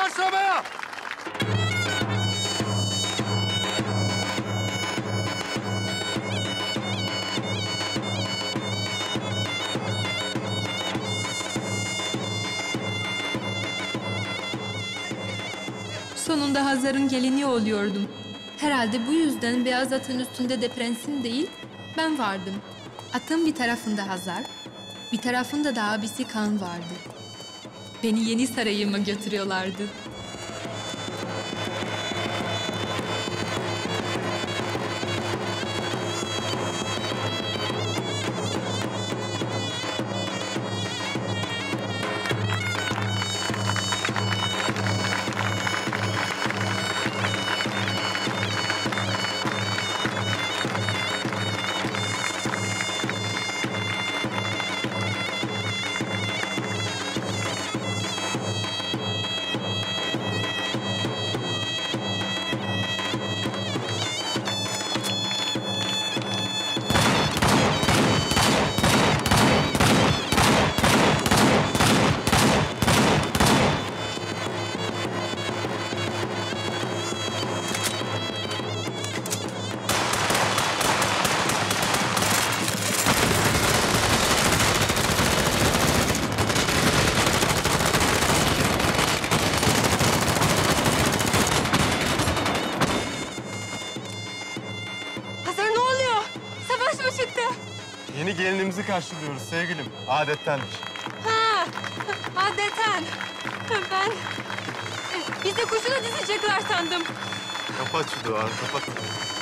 Başlamaya! Sonunda Hazar'ın gelini oluyordum. Herhalde bu yüzden beyaz atın üstünde de prensim değil, ben vardım. Atın bir tarafında Hazar, bir tarafında da abisi Kan vardı. Beni yeni sarayıma götürüyorlardı. Yeni gelinimizi karşılıyoruz sevgilim. Adettendir. Ha, adeten. Ben... Bize kuşuna dizecekler sandım. Kapat şu duvarı, kapat.